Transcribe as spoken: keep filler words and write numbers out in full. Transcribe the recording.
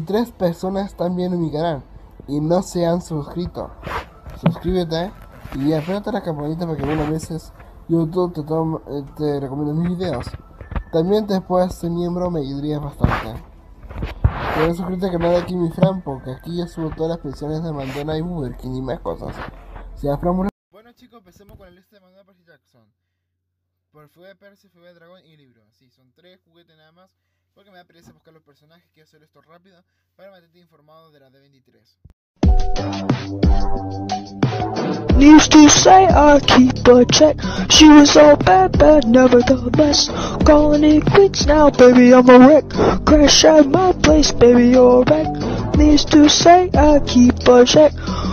veintitrés personas están viendo mi canal y no se han suscrito. Suscríbete y apérate la campanita para que algunas veces YouTube te, toma, te recomiende mis videos. También te puedes ser miembro, me ayudarías bastante. Puedes suscribirte al canal de Kimi Fran, porque aquí yo subo todas las pensiones de Mandela y Burger King y más cosas. Si Fran... Bueno chicos, empecemos con la lista de Mandela Percy Jackson. Por Fuego de Percy, Fuego de Dragón y libro. Sí, son tres juguetes nada más, porque me da pereza buscar los personajes. Quiero hacer esto rápido para mantenerte informado de la D veintitrés. Used to say I keep a check. She was all bad, bad, never the best. Calling it quits now, baby, I'm a wreck. Crash at my place, baby, you're a wreck. Used to say I keep a check.